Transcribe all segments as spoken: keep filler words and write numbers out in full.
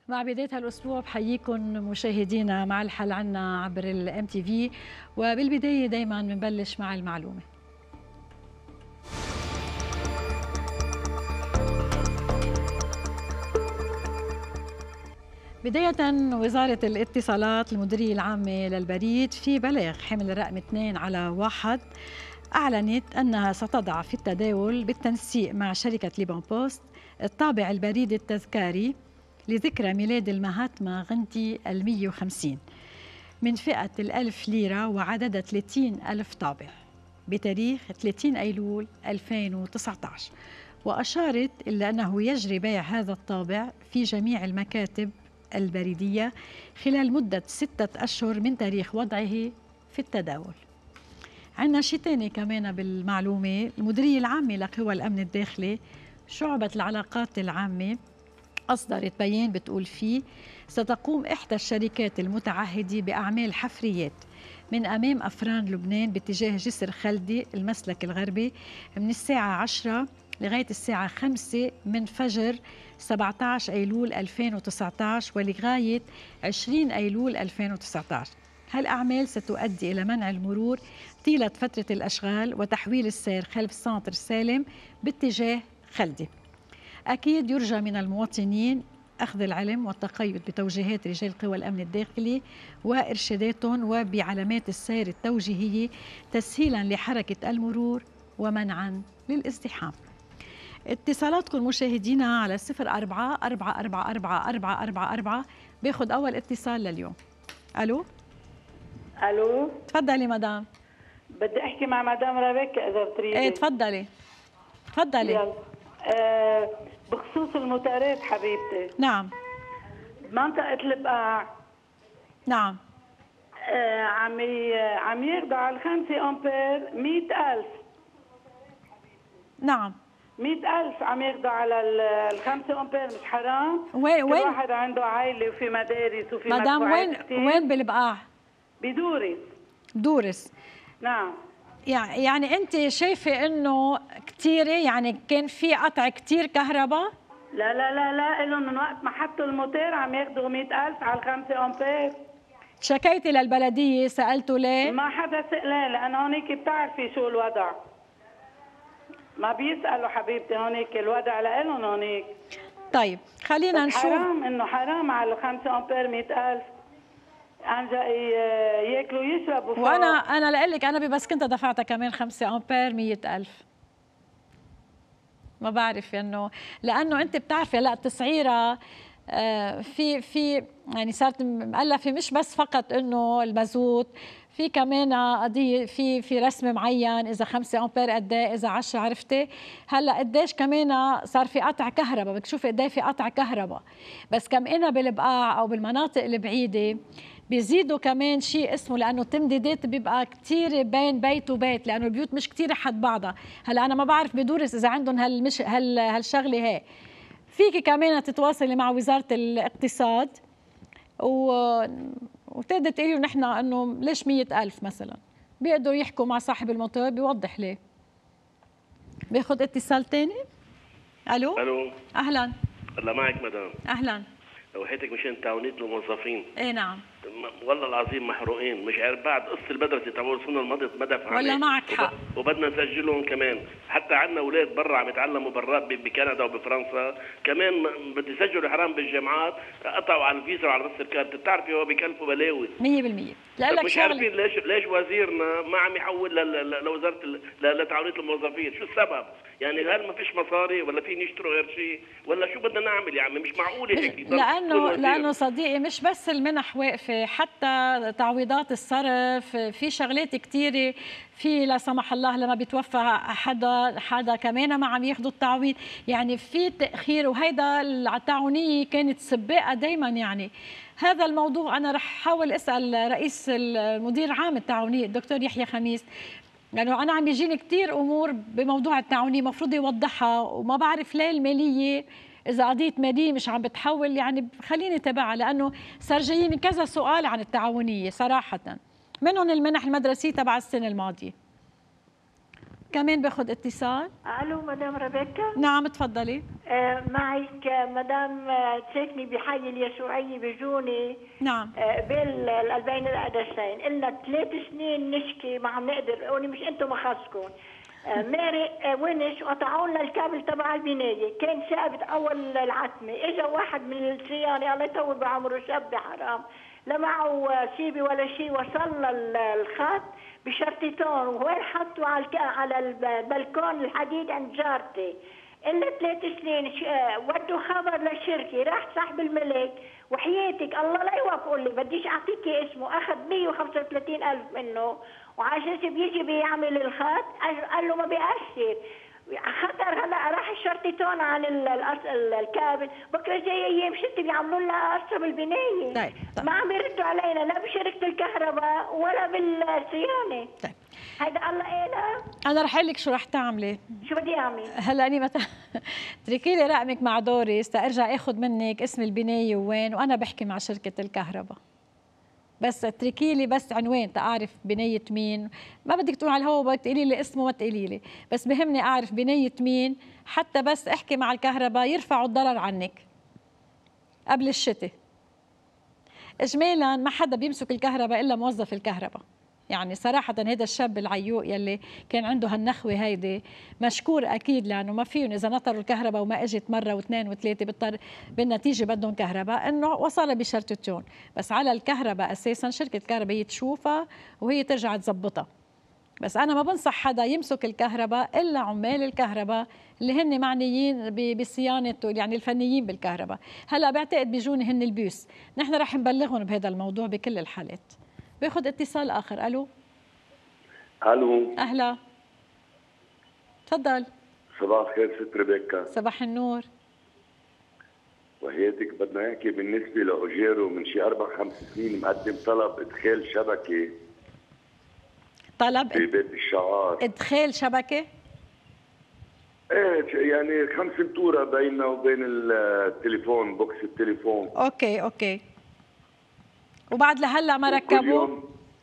مع بداية هالأسبوع بحييكم مشاهدينا مع الحل عنا عبر الام تي في، وبالبداية دايما بنبلش مع المعلومة. بداية، وزارة الاتصالات المديرية العامة للبريد في بلاغ حمل رقم اثنين على واحد أعلنت أنها ستضع في التداول بالتنسيق مع شركة ليبون بوست الطابع البريدي التذكاري لذكرى ميلاد المهاتما غاندي المئة وخمسين من فئة الألف ليرة وعددها ثلاثين ألف طابع بتاريخ ثلاثين أيلول ألفين وتسعة عشر، وأشارت إلى أنه يجري بيع هذا الطابع في جميع المكاتب البريدية خلال مدة ستة أشهر من تاريخ وضعه في التداول. عندنا شيء ثاني كمان بالمعلومة. المديرية العامة لقوى الأمن الداخلي شعبة العلاقات العامة أصدرت بيان بتقول فيه ستقوم إحدى الشركات المتعهدة بأعمال حفريات من أمام أفران لبنان باتجاه جسر خلدي المسلك الغربي من الساعة عشرة لغاية الساعة خمسة من فجر سبعة عشر أيلول ألفين وتسعة عشر ولغاية عشرين أيلول ألفين وتسعة عشر. هالأعمال ستؤدي إلى منع المرور طيلة فترة الأشغال وتحويل السير خلف سانتر سالم باتجاه خلدي. أكيد يرجى من المواطنين أخذ العلم والتقيد بتوجيهات رجال قوى الأمن الداخلي وإرشاداتهم وبعلامات السير التوجيهية تسهيلا لحركة المرور ومنعا للازدحام. اتصالاتكم مشاهدينا على صفر أربعة أربعة أربعة أربعة أربعة أربعة أربعة. باخذ أول اتصال لليوم. ألو ألو، تفضلي مدام. بدي أحكي مع مدام رابيكا إذا بتريدي. إيه تفضلي تفضلي. يلا. أه بخصوص الموتورات حبيبتي. نعم. بمنطقة البقاع. نعم. أه عم عم ياخذوا على الخمسة أمبير مئة ألف. نعم. مئة ألف عم ياخذوا على الخمسة أمبير، مش حرام؟ وين وين؟ كل واحد عنده عائلة وفي مدارس وفي مدام وين كتير. وين بالبقاع؟ بدورس. دورس. نعم. يعني انت شايفه انه كثيره، يعني كان في قطع كثير كهرباء؟ لا لا لا لا، لهم من وقت ما حطوا الموتور عم ياخذوا مئة ألف على الخمسة أمبير. شكيتي للبلديه؟ سالتوا ليه؟ ما حدا سألان، لأن هونيك بتعرفي شو الوضع. ما بيسألوا حبيبتي، هونيك الوضع لإلهم هونيك. طيب خلينا نشوف. حرام إنه حرام على الخمسة أمبير مئة ألف عن جاي ياكلوا يشربوا. وانا انا لقول لك انا بس كنت دفعتها كمان خمسة امبير مئة ألف. ما بعرف انه لانه انت بتعرفي هلا التسعيره في في يعني صارت مؤلفه، مش بس فقط انه المازوت، في كمان قضيه في في رسم معين، اذا خمسة امبير قد ايه، اذا عشرة، عرفتي؟ هلا قديش كمان صار في قطع كهرباء، بدك تشوفي قد ايه في قطع كهرباء. بس كم انا بالبقاع او بالمناطق البعيده بيزيدوا كمان شيء اسمه، لانه التمديدات بيبقى كثير بين بيت وبيت، لانه البيوت مش كثير حد بعضها. هلا انا ما بعرف بدورس اذا عندهم هالمش هال هالشغله هي. فيك كمان تتواصلي مع وزاره الاقتصاد و... وتقدر تقولي نحن انه ليش مئة ألف مثلا، بيقدروا يحكوا مع صاحب الموتور بيوضح ليه. باخذ اتصال ثاني. الو الو، اهلا. الله معك مدام. اهلا. وحياتك مشان تعاونية الموظفين. ايه نعم. والله العظيم محروقين، مش عارف بعد قصه المدرسه تبع السنه الماضيه مدى فهمي. ولا معك حق. وبدنا نسجلهم كمان، حتى عندنا اولاد برا عم يتعلموا برات بكندا وبفرنسا، كمان بدي يسجلوا حرام بالجامعات، قطعوا على الفيزا وعلى رص الكارت، بتعرفي هو بكلفوا بلاوي مية بالمية. لك مش عارفين ليش ليش وزيرنا ما عم يحول لوزاره لتعاونية الموظفين، شو السبب؟ يعني هل ما فيش مصاري ولا في نشتروا غير شيء ولا شو بدنا نعمل يا عمي؟ مش معقول هيك. لانه لانه صديقي مش بس المنح واقفه، حتى تعويضات الصرف، في شغلات كثيره، في لا سمح الله لما بيتوفى حدا حدا كمان ما عم ياخذوا التعويض، يعني في تاخير، وهيدا التعاونيه كانت سباقه دائما. يعني هذا الموضوع انا رح احاول اسال رئيس المدير عام التعاونيه الدكتور يحيى خميس، لانه يعني انا عم يجيني كثير امور بموضوع التعاونيه مفروض يوضحها، وما بعرف ليه الماليه إذا قضية مالية مش عم بتحول، يعني خليني تابعها، لأنه صار جايين كذا سؤال عن التعاونية صراحة، منهم المنح المدرسية تبع السنة الماضية. كمان باخذ اتصال. الو مدام ريبيكا. نعم تفضلي. آه معك مدام تسكني بحي اليسوعيه بجوني. نعم. آه بين القلبين القدسين، قلنا ثلاث سنين نشكي ما عم نقدر، قولي مش انتم مخصكم. آه مارق آه ونش وقطعوا لنا الكابل تبع البنايه، كان ثابت اول العتمه، اجى واحد من الصيانه الله يطول بعمره شاب حرام، لا معه سيبي ولا شيء، وصل الخط بشرطتين، وين حطوا على الك... على البلكون الحديد عند جارتي. الا ثلاث سنين ودوا خبر للشركه، راح صاحب الملك وحياتك الله لا يوافقوا لي، بديش اعطيك اسمه، اخذ مية وخمسة وثلاثين ألف منه، وعشان بيجي بيعمل الخط قال له ما بيأثر. خطر هلا راح الشرطتون عن الكابل، بكره جاي ايام ست بيعملوا لنا قصه بالبنايه. طيب. طيب. ما عم يردوا علينا لا بشركه الكهرباء ولا بالصيانه. طيب. هيدا الله إله. انا رح اقول لك شو رح تعملي. شو بدي اعمل؟ هلا اني متى اتركي لي رقمك مع دوريس تارجع اخذ منك اسم البنايه وين، وانا بحكي مع شركه الكهرباء. بس اتركي لي بس عنوان تعرف بنايه مين، ما بدك تقول على الهوا، بدك تقولي لي اسمه، ما تقولي لي، بس بهمني اعرف بنايه مين، حتى بس احكي مع الكهرباء يرفعوا الضرر عنك قبل الشتاء. اجمالا ما حدا بيمسك الكهرباء الا موظف الكهرباء، يعني صراحة هذا الشاب العيوق يلي كان عنده هالنخوة هيدي مشكور أكيد، لأنه ما فيهم إذا نطروا الكهرباء وما إجت مرة واثنين وثلاثة بضطر بالنتيجة بدهم كهرباء، إنه وصل بشرطتين. بس على الكهرباء أساسا شركة الكهرباء هي تشوفها وهي ترجع تزبطها. بس أنا ما بنصح حدا يمسك الكهرباء إلا عمال الكهرباء اللي هن معنيين بصيانة، يعني الفنيين بالكهرباء. هلا بعتقد بيجوني هن البيوس، نحن رح نبلغهم بهذا الموضوع بكل الحالات. باخذ اتصال اخر. الو. الو. اهلا. تفضل. صباح الخير ست ريبيكا. صباح النور. وحياتك بدنا نحكي بالنسبه لاوجيرو، من شي اربع خمس سنين مقدم طلب ادخال شبكه. طلب ببيت الشعار ادخال شبكه؟ ايه يعني خمس متوره بيننا وبين التليفون، بوكس التليفون. اوكي اوكي. وبعد لهلا ما ركبوا؟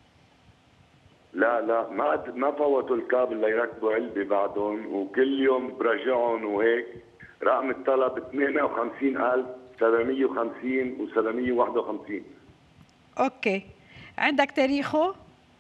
لا لا ما ما فوتوا الكابل ليركبوا علبه بعدهم، وكل يوم براجعهم وهيك. رقم الطلب ثمانية وخمسين ألف سبعمية وخمسين و سبعمية وواحد وخمسين. اوكي. عندك تاريخه؟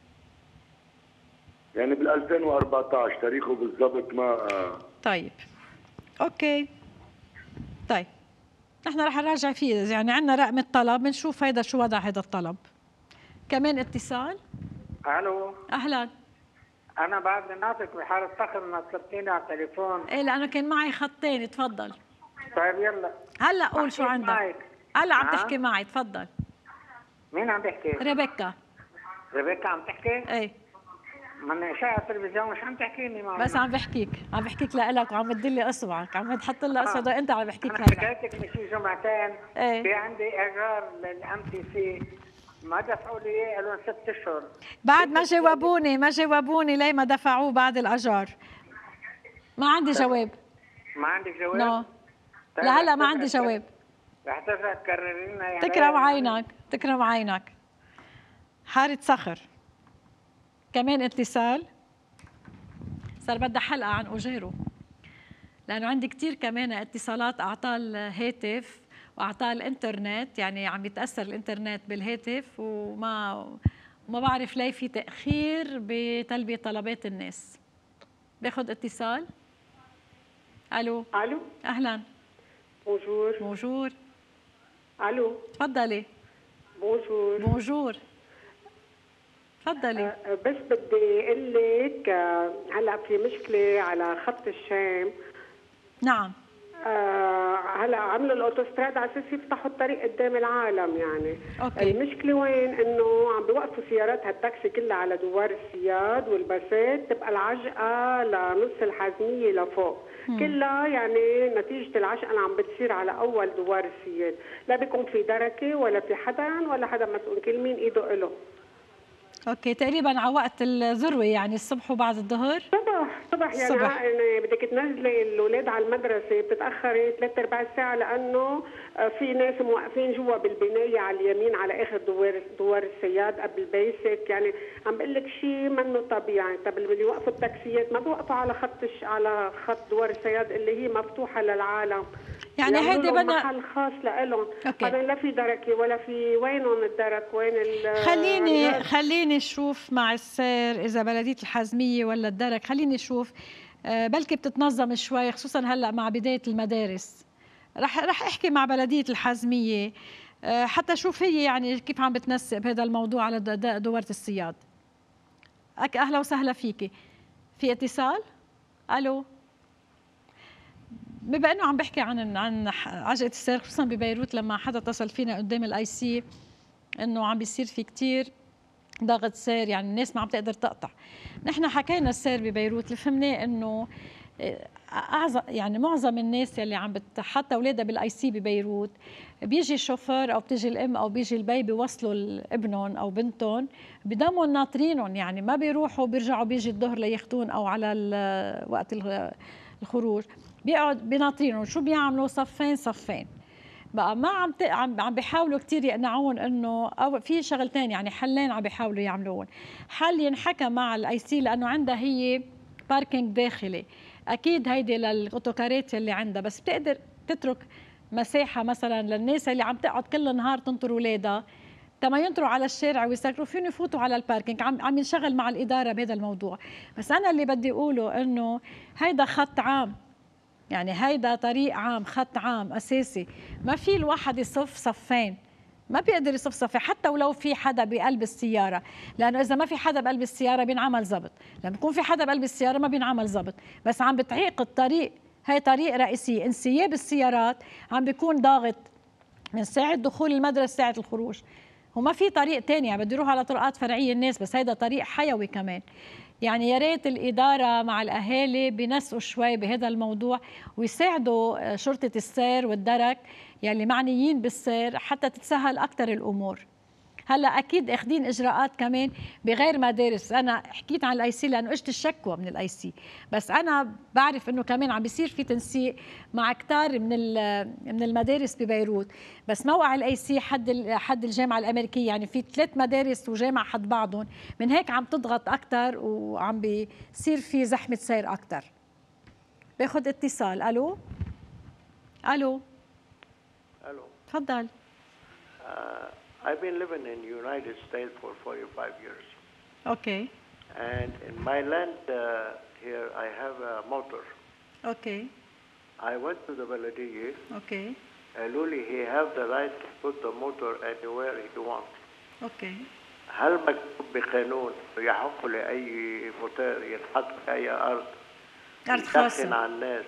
يعني بال ألفين وأربعطعش تاريخه بالضبط ما. طيب اوكي. طيب نحن رح نراجع فيه، يعني عندنا رقم الطلب بنشوف هيدا شو وضع هذا الطلب. كمان اتصال. الو. اهلا. انا بعد ناطق بحاله فخر ما طلبتيني على التليفون. ايه لانه كان معي خطين. تفضل. طيب يلا هلا قول شو عندك. معك. هلا عم تحكي معي. تفضل. مين عم تحكي؟ ريبيكا. ريبيكا عم تحكي؟ ايه. من شايف التلفزيون مش عم تحكيني معه. بس عم بحكيك، عم بحكيك لك وعم تدلي اصبعك، عم تحط لي اصبع وانت عم بحكيك هلا. هلا. حكيتك من شي جمعتين. ايه. في عندي ايجار للام تي سي، ما دفعوا لي اياه لهم ست اشهر. بعد ما جاوبوني، ما جاوبوني ليه ما دفعوه بعد الاجار. ما عندي جواب. ما عندك جواب؟ نو. لهلا ما عندي جواب. رح ترجع تكرري لنا يعني. تكرم عينك، تكرم عينك. حارة صخر. كمان اتصال. صار بدها حلقة عن أوجيرو، لأنه عندي كتير كمان اتصالات أعطال هاتف وأعطال إنترنت، يعني عم يتأثر الإنترنت بالهاتف، وما ما بعرف ليه في تأخير بتلبية طلبات الناس. باخد اتصال. ألو. ألو. أهلا. بونجور. بونجور. ألو. تفضلي. بونجور. بونجور. تفضلي. أه بس بدي اقول لك أه هلا في مشكله على خط الشام. نعم. أه هلا عملوا الاوتوستراد على اساس يفتحوا الطريق قدام العالم يعني. أوكي. المشكله وين؟ انه عم بيوقفوا سيارات هالتاكسي كلها على دوار السياد والباسات، تبقى العجقه لنص الحزميه لفوق. مم. كلها يعني نتيجه العجقه اللي عم بتصير على اول دوار السياد، لا بيكون في دركه ولا في حدا ولا حدا مسؤول، كل مين ايده له. اوكي. تقريبا على وقت الذروه، يعني الصبح وبعد الظهر. صبح صبح صبح يعني صبح. يعني بدك تنزلي الاولاد على المدرسه بتتاخري ثلاث ارباع ساعه لانه في ناس موقفين جوا بالبنايه على اليمين على اخر دوار دوار السياد قبل بيسك، يعني عم بقول لك شيء منه طبيعي. طب اللي بيوقفوا التاكسيات ما بيوقفوا على خط على خط دوار السياد اللي هي مفتوحه للعالم، يعني هيدي بدنا محل خاص لهم. هذا لا في دركه ولا في وينهم الدرك وين ال خليني خليني اشوف مع السير اذا بلديه الحزميه ولا الدرك، خليني اشوف بلكي بتتنظم شوي خصوصا هلا مع بدايه المدارس. رح رح احكي مع بلديه الحزميه حتى اشوف هي يعني كيف عم بتنسق بهذا الموضوع على دوره الصياد. اهلا وسهلا فيكي. في اتصال؟ الو. بما انه عم بحكي عن عن عجقه السير خصوصا ببيروت، لما حدا اتصل فينا قدام الاي سي انه عم بيصير في كثير ضغط سير، يعني الناس ما عم تقدر تقطع. نحن حكينا السير ببيروت اللي فهمناه انه اعظم يعني معظم الناس يلي عم حتى اولادها بالاي سي ببيروت بيجي الشوفير او بتيجي الام او بيجي البي بيوصلوا ابنهم او بنتهم بضمهم ناطرينهم، يعني ما بيروحوا بيرجعوا بيجي الظهر لياخذون او على وقت الخروج بيقعد بناطرينهم. شو بيعملوا؟ صفين صفين بقى. ما عم عم عم بيحاولوا كثير يقنعون انه او في شغلتين يعني حلين عم بيحاولوا يعملون. حل ينحكى مع الاي سي لانه عندها هي باركينج داخلي، اكيد هيدي للاوتوكارات اللي عندها، بس بتقدر تترك مساحه مثلا للناس اللي عم تقعد كل النهار تنطر اولادها تما ينطروا على الشارع ويسكروا فيهم يفوتوا على الباركينج. عم عم ينشغل مع الاداره بهذا الموضوع. بس انا اللي بدي اقوله انه هيدا خط عام، يعني هيدا طريق عام، خط عام اساسي، ما في الواحد يصف صفين، ما بيقدر يصف صفين حتى ولو في حدا بقلب السياره، لانه اذا ما في حدا بقلب السياره بينعمل ضبط، لما يكون في حدا بقلب السياره ما بينعمل ضبط. بس عم بتعيق الطريق، هي طريق رئيسي، انسياب السيارات عم بيكون ضاغط من ساعه دخول المدرسه ساعه الخروج، وما في طريق ثاني، يعني بده يروح على طرقات فرعيه الناس، بس هيدا طريق حيوي كمان. يعني يا ريت الإدارة مع الأهالي بينسقوا شوي بهذا الموضوع ويساعدوا شرطة السير والدرك يلي معنيين بالسير حتى تتسهل أكثر الأمور. هلا أكيد أخذين إجراءات كمان بغير مدارس. أنا حكيت عن الأي سي لأنه إجت الشكوى من الأي سي، بس أنا بعرف إنه كمان عم بيصير في تنسيق مع كتار من من المدارس ببيروت. بس موقع الأي سي حد حد الجامعة الأمريكية، يعني في ثلاث مدارس وجامعة حد بعضهم، من هيك عم تضغط أكثر وعم بيصير في زحمة سير أكثر. باخذ اتصال. ألو ألو ألو تفضل. Uh, I've been living in the United States for forty-five years. Okay. And in my land uh, here, I have a motor. Okay. I went to the Baladiye. Okay. قالوا لي he have the right to put the motor anywhere he wants. Okay. هل مكتوب بقانون يحق لأي موتور ينحط في أي أرض أرض خاصة على الناس؟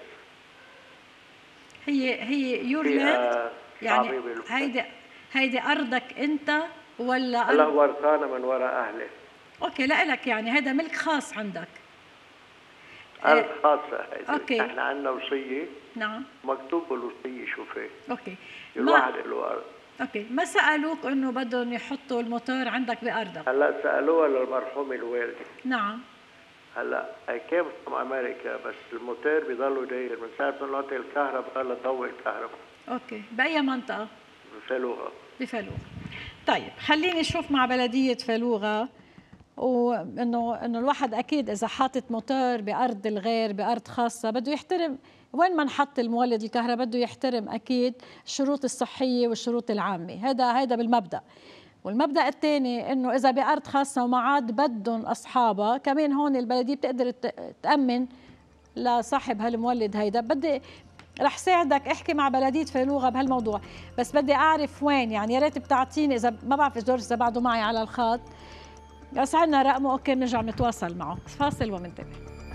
هي هي يور لاند، يعني هيدي هيدي أرضك أنت ولا أرض؟ هلا ورثانة من وراء أهلي. أوكي، لا لك يعني هذا ملك خاص عندك. أرض خاصة هيدي. أوكي. إحنا عندنا وصية. نعم. مكتوب بالوصية شوفي. أوكي. الواحد له أرض. أوكي، ما سألوك إنه بدهم يحطوا الموتور عندك بأرضك؟ هلا سألوها للمرحوم الوالد. نعم. هلا I came from America، بس الموتور بيضلوا داير من ساعة ما نعطي الكهرباء ضل ضوء الكهرباء. أوكي، بأي منطقة؟ بفلوغة. بفلوغة. طيب خليني اشوف مع بلديه فلوغه، وانه انه الواحد اكيد اذا حاطط موتور بارض الغير بارض خاصه بده يحترم وين ما نحط المولد الكهرباء، بده يحترم اكيد الشروط الصحيه والشروط العامه. هذا هذا بالمبدا. والمبدا الثاني انه اذا بارض خاصه وما عاد بدهم اصحابها كمان هون البلديه بتقدر تامن لصاحب هالمولد. هيدا بدي رح ساعدك احكي مع بلديه فلوغه بهالموضوع، بس بدي اعرف وين، يعني يا ريت بتعطيني اذا ما بعرف جورج اذا بعده معي على الخط، بس عندنا رقمه. اوكي بنرجع نتواصل معه. فاصل ومنتبه.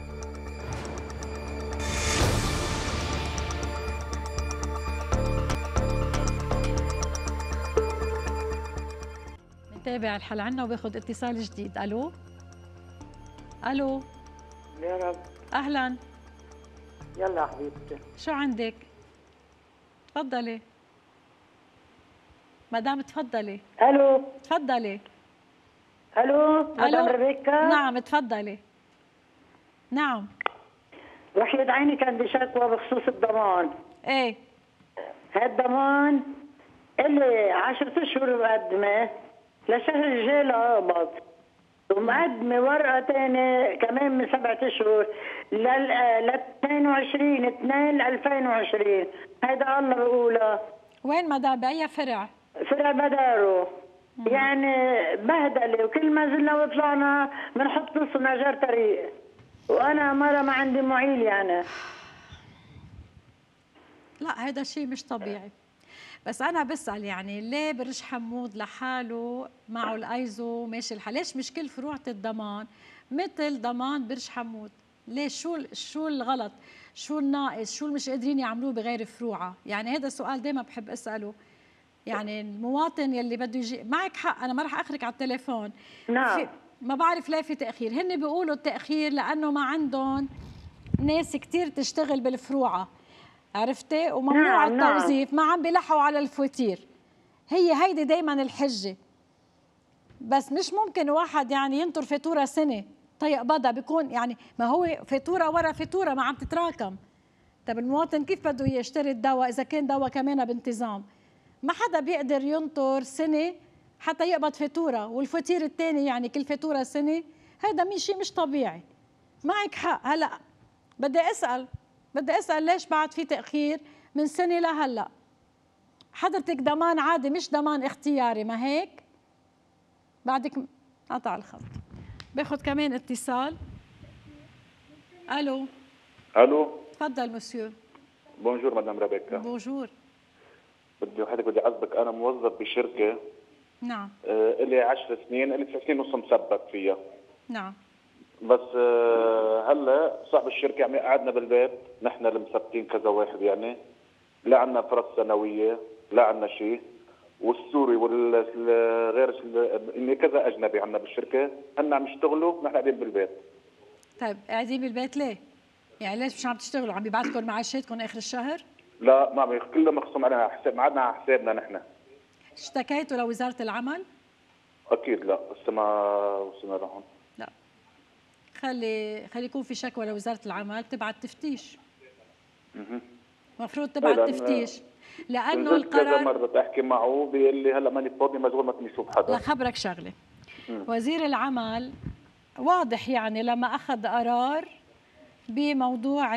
نتابع الحلقه عنا وباخذ اتصال جديد. الو الو يا رب. اهلا. يلا حبيبتي. شو عندك؟ تفضلي مدام، تفضلي. الو. تفضلي. الو مدام ريبيكا. نعم تفضلي. نعم. وحيد عيني كان بشكوى بخصوص الضمان. ايه هالضمان اللي عشرة اشهر مقدمه لشهر الجاي لاقبض، ومقدمه ورقه ثانيه كمان من سبعة اشهر لل اثنين وعشرين اثنين ألفين وعشرين. هيدا الله بقولها. وين مدام؟ باي فرع؟ فرع بدارو. مم. يعني بهدله، وكل ما زلنا وطلعنا بنحط نص نجار طريق، وانا مره ما عندي معيل يعني. لا هذا شيء مش طبيعي. بس انا بسال يعني ليه برج حمود لحاله معه الايزو ماشي الحال؟ ليش مش كل فروعه الضمان مثل ضمان برج حمود؟ ليش؟ شو شو الغلط؟ شو الناقص؟ شو اللي مش قادرين يعملوه بغير فروعه؟ يعني هذا السؤال دائما بحب اساله. يعني المواطن يلي بده يجي، معك حق انا ما راح اخرك على التليفون. نعم. ما بعرف ليه في تاخير، هن بيقولوا التاخير لانه ما عندهم ناس كثير تشتغل بالفروعه، عرفتي؟ وممنوع نعم التوظيف، ما عم بيلحوا على الفواتير. هي هيدي دائما الحجه. بس مش ممكن واحد يعني ينطر فاتوره سنه تيقبضها، بيكون يعني ما هو فاتوره ورا فاتوره ما عم تتراكم. طب المواطن كيف بده يشتري الدواء اذا كان دواء كمان بانتظام؟ ما حدا بيقدر ينطر سنه حتى يقبض فاتوره، والفواتير الثاني يعني كل فاتوره سنه. هذا مش شيء مش طبيعي. معك حق. هلا بدي اسال بدي اسال ليش بعد في تاخير من سنه لهلا؟ حضرتك ضمان عادي مش ضمان اختياري، ما هيك؟ بعدك قطع الخط. باخذ كمان اتصال. الو. الو. تفضل مسيو. بونجور مدام ريبيكا. بونجور. بدي حضرتك بدي اعذبك، انا موظف بشركه. نعم. آه لي عشر سنين، لي تسع سنين ونص مثبت فيها. نعم. بس آه هلا صاحب الشركه عم يقعدنا بالبيت، نحن المثبتين كذا واحد يعني، لا عندنا فرص سنويه، لا عندنا شيء، والسوري والغير اني كذا اجنبي عندنا بالشركه، هن عم يشتغلوا نحن قاعدين بالبيت. طيب قاعدين بالبيت ليه؟ يعني ليش مش عم تشتغلوا؟ عم يبعثكم معاشاتكم اخر الشهر؟ لا ما عم، كله مخصوم علينا حساب، معدنا على حسابنا نحن. اشتكيتوا لوزاره العمل؟ اكيد لا، لسه ما وصلنا لهون. لا خلي خلي يكون في شكوى لوزاره العمل، تبعت تفتيش. اها المفروض تبعت تفتيش، لانه القرار كذا مره بحكي معه بيقول لي هلا ماني فاضي مشغول ما تني اشوف حدا. لخبرك شغله، وزير العمل واضح يعني لما اخذ قرار بموضوع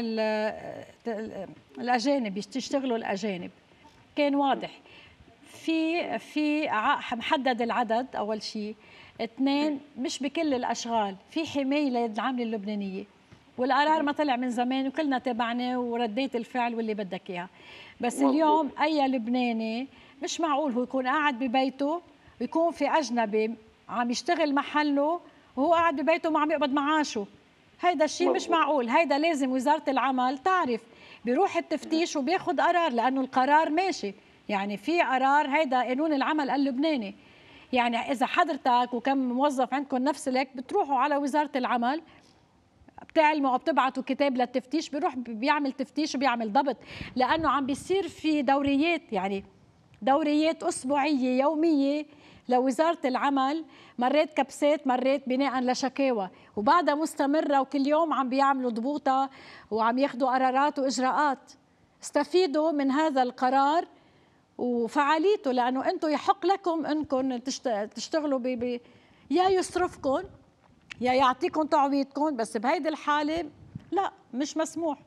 الاجانب يشتغلوا الاجانب، كان واضح في في محدد العدد اول شيء، اثنين مش بكل الاشغال، في حمايه للعامله اللبنانيه، والقرار ما طلع من زمان وكلنا تابعناه ورديت الفعل واللي بدك اياه. بس اليوم اي لبناني مش معقول هو يكون قاعد ببيته ويكون في اجنبي عم يشتغل محله وهو قاعد ببيته ما عم يقبض معاشه. هيدا الشيء مش معقول. هيدا لازم وزاره العمل تعرف، بيروح التفتيش وبياخذ قرار، لانه القرار ماشي، يعني في قرار، هيدا قانون العمل اللبناني. يعني اذا حضرتك وكم موظف عندكم نفس لك بتروحوا على وزاره العمل بتعلموا او بتبعتوا كتاب للتفتيش، بيروح بيعمل تفتيش وبيعمل ضبط، لانه عم بيصير في دوريات، يعني دوريات اسبوعيه يوميه لوزاره العمل، مرات كبسات مرات بناء لشكاوى، وبعدها مستمره وكل يوم عم بيعملوا ضبوطها وعم ياخذوا قرارات واجراءات. استفيدوا من هذا القرار وفعاليته، لانه انتم يحق لكم انكم تشتغلوا ب بي يا يصرفكم يا يعطيكم تعويضكم، بس بهيدي الحاله لا مش مسموح.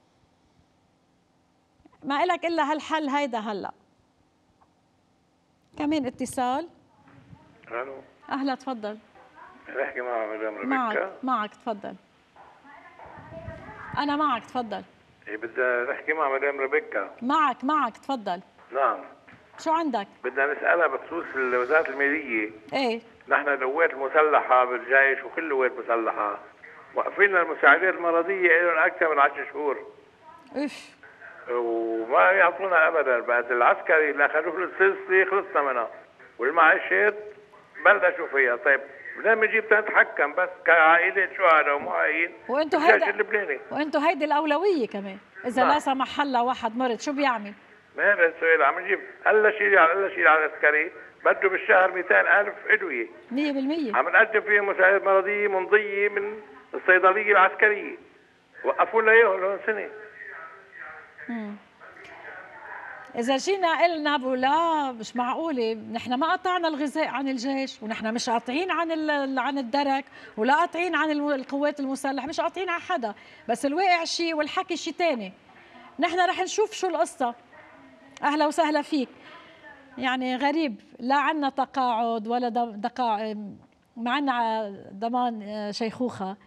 ما إلك الا هالحل هيدا. هلا كمان اتصال. الو. اهلا تفضل. بحكي مع مدام ريبيكا. معك معك تفضل. انا معك تفضل. إيه بدي احكي مع مدام ريبيكا. معك معك تفضل. نعم. شو عندك؟ بدنا نسألها بخصوص وزارة المالية. ايه. نحن القوات المسلحة بالجيش وكل القوات المسلحة واقفين لنا المساعدات المرضية لهم أكثر من عشر شهور. ايش؟ وما يعطونا أبدا، بعد العسكري اللي أخذوه السلسلة خلصنا منها، والمعاشات بلشوا فيها. طيب بدنا نجيب نتحكم بس كعائلة شهداء ومعاين وانتم هيدا اللبناني، وانتم هيدي الأولوية كمان. إذا لا سمح الله واحد مرض شو بيعمل؟ ما هذا السؤال عم نجيب هلا شيء على هلا شيء على العسكري بده بالشهر مئتين ألف أدوية. مية بالمية عم نقدم فيها مساعدات مرضية ممضية من الصيدليه العسكريه وقفوا لنا اياهم لهم سنه. مم. إذا جينا قلنا لا مش معقولة، نحن ما قطعنا الغذاء عن الجيش، ونحن مش قاطعين عن عن الدرك، ولا قاطعين عن القوات المسلحة، مش قاطعين عن حدا، بس الواقع شيء والحكي شيء ثاني. نحن رح نشوف شو القصة. أهلا وسهلا فيك. يعني غريب، لا عنا تقاعد ولا دقاع، ما عنا ضمان شيخوخة،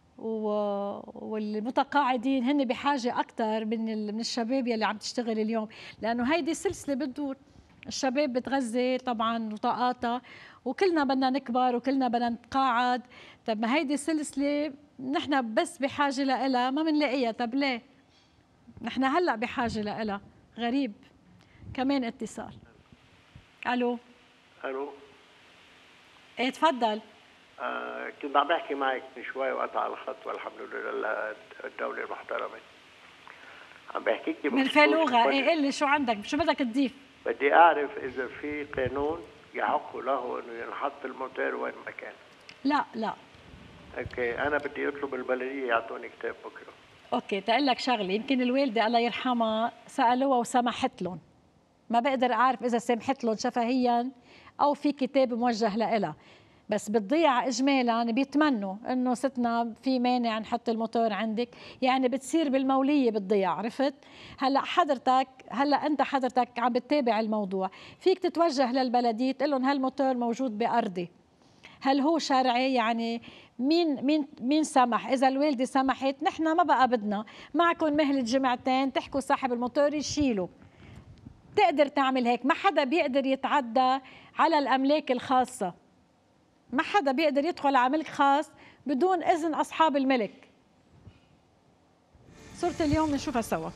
والمتقاعدين هن بحاجه اكثر من من الشباب يلي عم تشتغل اليوم، لانه هيدي سلسله بتدور. الشباب بتغذي طبعا وطاقاتها، وكلنا بدنا نكبر وكلنا بدنا نتقاعد. طب ما هيدي سلسله نحن بس بحاجه لها ما بنلاقيها. طب ليه؟ نحن هلا بحاجه لها. غريب. كمان اتصال. الو. الو. ايه تفضل. آه كنت عم بحكي معك من شوي وقطع الخط، والحمد لله الدولة المحترمة. عم بحكيك من فلوغة. ايه قل لي شو عندك، شو بدك تضيف؟ بدي اعرف اذا في قانون يحق له انه ينحط الموتور وين ما كان. لا لا. اوكي، انا بدي اطلب البلدية يعطوني كتاب بكره. اوكي، تقول لك شغله، يمكن الوالده الله يرحمها سالوها وسمحت لهم. ما بقدر اعرف اذا سمحت لهم شفهيا او في كتاب موجه لها، بس بالضيعة إجمالاً بيتمنوا إنه ستنا في مانع نحط الموتور عندك، يعني بتصير بالمولية بالضيعة. عرفت؟ هلا حضرتك هلا أنت حضرتك عم بتتابع الموضوع، فيك تتوجه للبلدية تقول لهم هالموتور موجود بأرضي، هل هو شرعي؟ يعني مين مين مين سمح؟ إذا الوالدة سمحت نحن ما بقى بدنا، معكم مهلة جمعتين تحكوا صاحب الموتور يشيله. تقدر تعمل هيك، ما حدا بيقدر يتعدى على الأملاك الخاصة. ما حدا بيقدر يدخل على ملك خاص بدون إذن أصحاب الملك. صورة اليوم نشوفها سوا.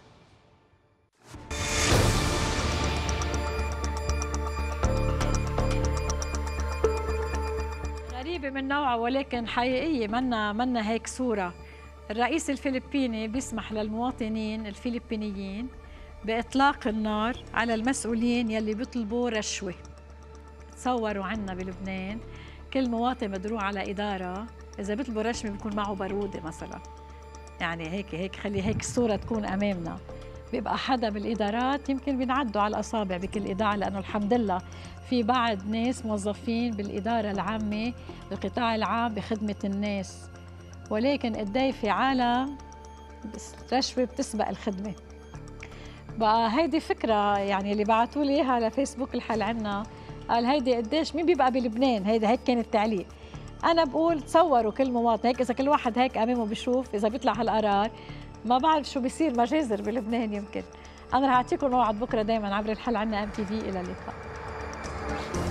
غريبة من نوعها ولكن حقيقية، منا منا هيك صورة. الرئيس الفلبيني بيسمح للمواطنين الفلبينيين بإطلاق النار على المسؤولين يلي بيطلبوا رشوة. تصوروا عنا بلبنان كل مواطن مدروع على إدارة إذا بيطلبوا رشوة بيكون معه بارودة مثلا. يعني هيك هيك خلي هيك الصورة تكون أمامنا. بيبقى حدا بالإدارات يمكن بينعدوا على الأصابع بكل إذاعة، لأنه الحمد لله في بعض ناس موظفين بالإدارة العامة بالقطاع العام بخدمة الناس، ولكن قدي في عالم رشوة بتسبق الخدمة. بقى هيدي فكرة يعني اللي بعتوا لي إياها على فيسبوك الحل عنا، قال هيدي قديش مين بيبقى بلبنان. هيدا هيك كان التعليق. انا بقول تصوروا كل مواطن هيك، اذا كل واحد هيك امامه بيشوف اذا بيطلع هالقرار ما بعرف شو بيصير، مجازر بلبنان يمكن. انا رح اعطيكم موعد بكره دائما عبر الحل عنا ام تي في. الى اللقاء.